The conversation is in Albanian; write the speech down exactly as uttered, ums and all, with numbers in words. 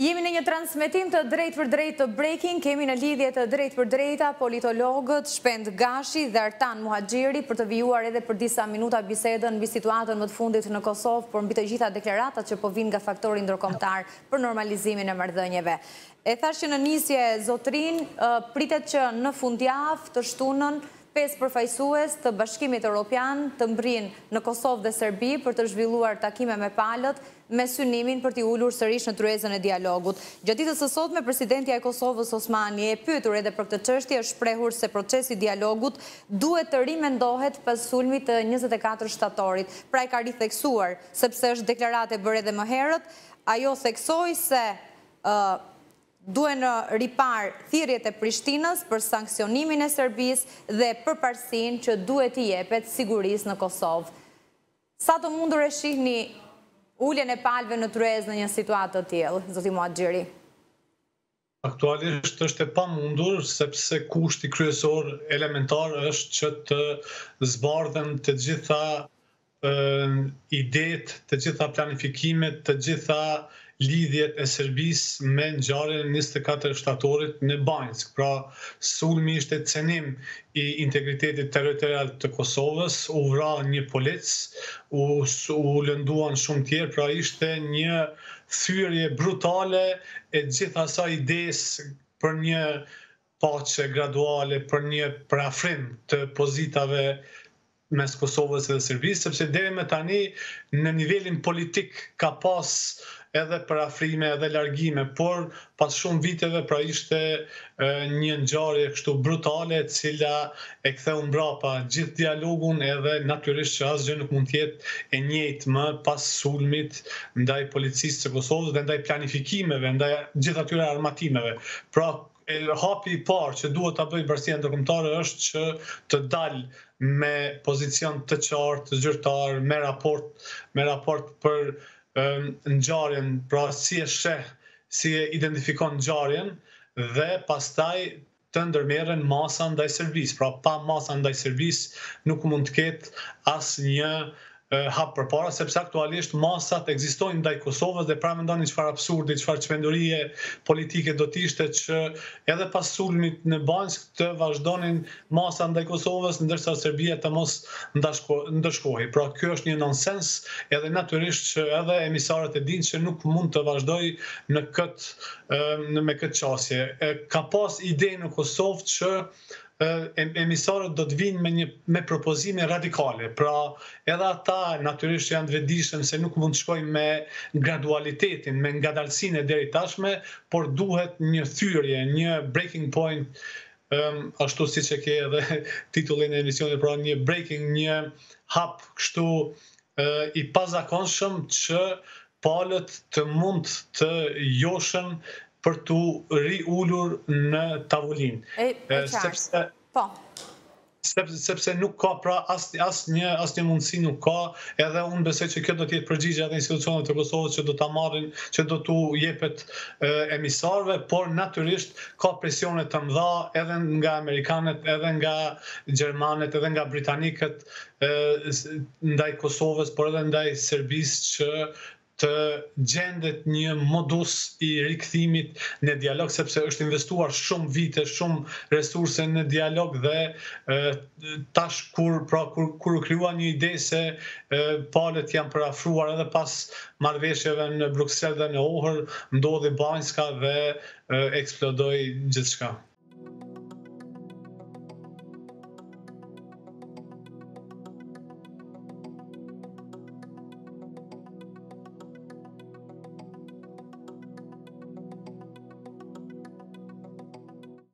Jemi në një transmetim të drejt për drejt të Breaking, kemi në lidhje të drejt për drejta politologët Shpend Gashi dhe Artan Muhaxhiri për të vijuar edhe për disa minuta bisedën mbi situatën më të fundit në Kosovë, por mbi të gjitha deklaratat që po vinë nga faktori ndërkombëtar për normalizimin e marrëdhënieve. E thash që në nisje zotrin, pritet që në fundjavë të shtunën pesë përfaqësues të Bashkimit Evropian të mbrin në Kosovë dhe Serbi për të zhvilluar takime me palët me synimin për t'i ulur sërish në tryezën e dialogut. Gjatë ditës së sotme, presidentja e Kosovës Osmani e pyetur edhe për këtë çështje, është shprehur se procesi i dialogut duhet të rimendohet pas sulmit të njëzet e katër shtatorit. Pra e ka ritheksuar, sepse është deklaratë e bërë edhe më herët, ajo theksoi se uh, duhen ripar thirrjet e Prishtinës për sanksionimin e Serbisë dhe përparësinë që duhet i jepet sigurisë në Kosovë. Sa të mundur e shihni uljen e palëve në tryezë në një situatë të tillë, zoti Muhaxhiri? Aktualisht është e pamundur, sepse kushti kryesor elementar është që të zbardhen të gjitha idetë, të gjitha planifikimet, të gjitha lidhjet e Serbisë me ngjarjen e njëzet e katër shtatorit në Banjsk. Pra, sulmi ishte cenim i integritetit territorial të Kosovës, u vra një polic, u, u lënduan shumë tjerë, pra ishte një thyrje brutale e gjitha asaj idesë për një paqe graduale, për një parafrim të pozitave mes Kosovës dhe Serbisë, sepse deri më tani në nivelin politik ka pas edhe parafrime edhe largime, por pas shumë viteve pra ishte një ngjarje kështu brutale e cila e ktheu mbrapa gjithë dialogun, edhe natyrisht që asgjë nuk mund të jetë e njëjtë më pas sulmit ndaj policisë së Kosovës dhe ndaj planifikimeve, ndaj gjithë atyre armatimeve. Pra hapi i parë që duhet ta bëjë bashkia ndërkombëtare është që të dalë me pozicion të qartë, të zyrtar, me raport, me raport për ngjarjen, pra si e sheh, si e identifikon ngjarjen dhe pastaj të ndërmerren masa ndaj Serbisë. Pra pa masa ndaj Serbisë nuk mund të ketë asnjë hap përpara, sepse aktualisht masat ekzistojnë ndaj Kosovës dhe pra mendoni çfarë absurdi, çfarë çmendurie politike do të ishte që edhe pas sulmit në Banjsk të vazhdonin masa ndaj Kosovës, ndërsa Serbia të mos ndëshkohej. Pra kjo është një nonsens, edhe natyrisht që edhe emisarët e dinë që nuk mund të vazhdoj në këtë në me këtë qasje. Ka pas ide në Kosovë që emisarët do të vinë me, një, me propozime radikale. Pra edhe ata natyrisht janë të vetëdijshëm se nuk mund të shkojnë me gradualitetin, me ngadalësinë deri tashme, por duhet një thyrje, një breaking point, um, ashtu siç e ke edhe titullin e emisionit, pra një breaking, një hap kështu uh, i pazakonshëm që palët të mund të joshen për të riulur në tavolinë. E, e sepse, po. Sepse, sepse nuk ka, pra asnjë as as mundësi nuk ka, edhe unë besoj që kjo do të jetë përgjigje edhe institucionet të Kosovës që do ta marrin, që do t'u jepet e, emisarëve, por natyrisht ka presione të mëdha edhe nga amerikanët, edhe nga gjermanët, edhe nga britanikët e, ndaj Kosovës, por edhe ndaj Serbisë që të gjendet një modus i rikthimit në dialog, sepse është investuar shumë vite, shumë resurse në dialog dhe e, tash kur pra kur kur u krijua një ide se e, palët janë parafruar edhe pas marrëveshjeve në Bruksel dhe në Ohër, ndodhi Banjska dhe e, eksplodoi gjithçka.